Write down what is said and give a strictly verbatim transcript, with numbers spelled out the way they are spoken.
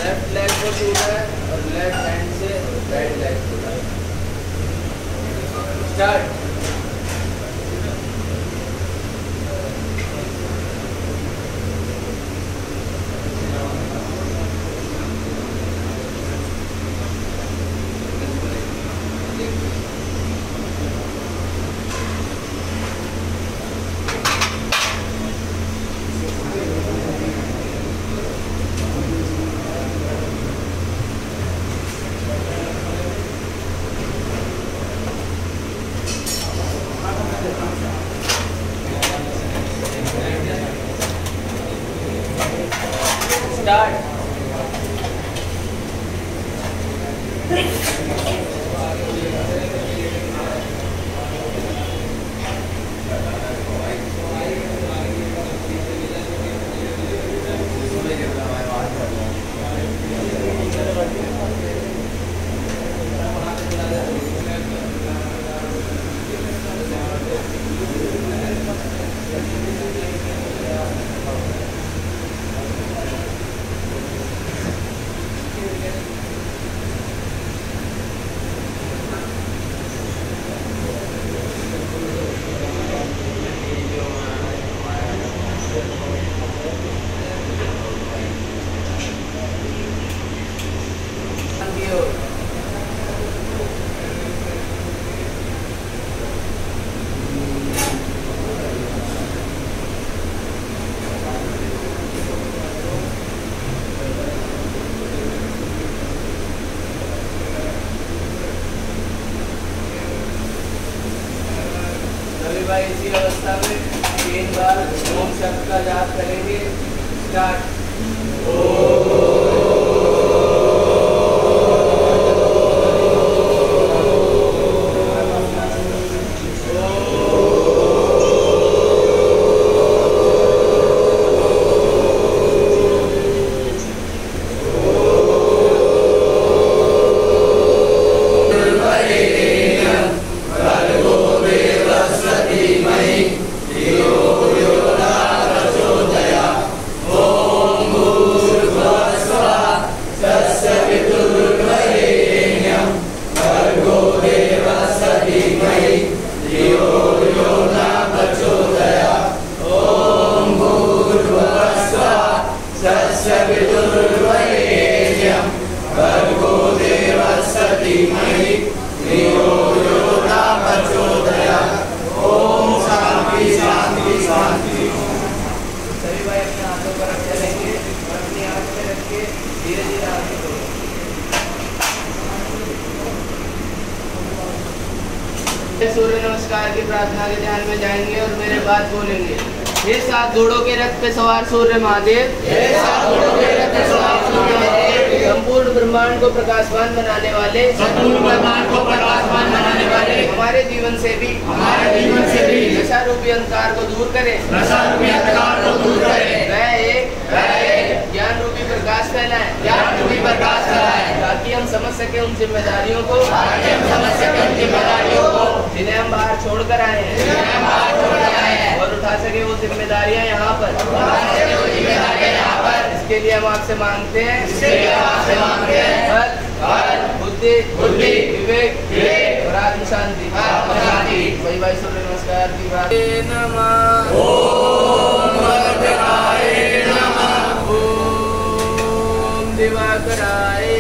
Left leg को छूना है और लेफ्ट हैंड से राइट लेग को। स्टार्ट। स्टार्ट। भाई इसी अवस्था में तीन बार ओम शब्द का जाप करेंगे। स्टार्ट। सूर्य नमस्कार की प्रार्थना के ध्यान में जाएंगे और मेरे बाद बोलेंगे। हे सात घोड़ों के रथ पे सवार सूर्य महादेव, हे सात घोड़ों के रथ पे सवार सूर्य महादेव, संपूर्ण ब्रह्मांड को प्रकाशमान बनाने वाले, संपूर्ण ब्रह्मांड को प्रकाशमान बनाने वाले, हमारे जीवन से भी हमारे जीवन से भी नशा रूपी अंधकार को दूर करें, नशा रूपी अंधकार को दूर करें। वह एक वह एक ज्ञान रूपी प्रकाश फैलाएं, ज्ञान रूपी प्रकाश फैलाएं, ताकि हम समझ सके उन जिम्मेदारियों को, ताकि हम समझ सके उन जिम्मेदारियों को जिन्हें हम बाहर छोड़कर आए हैं, जिन्हें हम बाहर छोड़कर आए हैं, और उठा सके वो जिम्मेदारियां यहाँ पर, उठा सके वो जिम्मेदारियां यहाँ पर। इसके लिए हम आपसे मांगते हैं, इसके लिए हम आपसे मांगते हैं बल, बल, बुद्धि, बुद्धि, विवेक, विवेक और आत्म शांति, आत्म शांति। भाई भाई सूर्य नमस्कार की बात। नमः ओम भद्राय नमः, ओम दिवाकराय